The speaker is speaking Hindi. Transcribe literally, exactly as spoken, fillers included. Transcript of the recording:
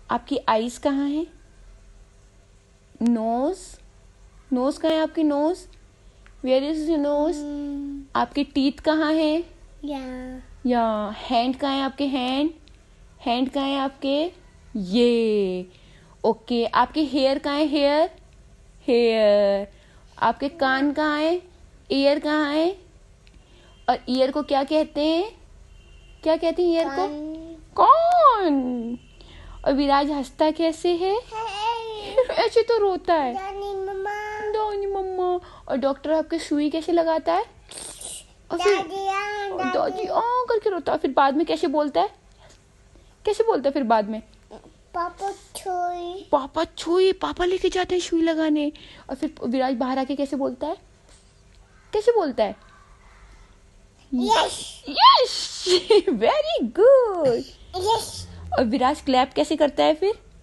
आपकी आईज कहाँ है? नोज, नोज कहाँ है आपकी? Nose, where is your nose? आपके टीथ कहाँ है? Yeah. या हैंड कहाँ है आपके? हैंड, हैंड कहाँ है आपके? ये ओके। आपके हेयर कहाँ है? Hair, hair. आपके कान कहाँ है? ईयर कहाँ है? और ईयर को क्या कहते हैं? क्या कहते हैं ईयर को? कौन? और विराज हंसता कैसे है? ऐसे तो रोता है। Daddy, Mama. दादी मम्मा। और डॉक्टर आपके सुई कैसे लगाता है? और फिर Daddy, ah, दादी Daddy. आ करके रोता है। फिर बाद में कैसे बोलता है? कैसे बोलता है फिर बाद में? Papa toy. पापा छुई, पापा लेके जाते हैं सुई लगाने। और फिर विराज बाहर आके कैसे बोलता है? कैसे बोलता है? Yes. Yes, very good. Yes. और विराज क्लैप कैसे करता है फिर?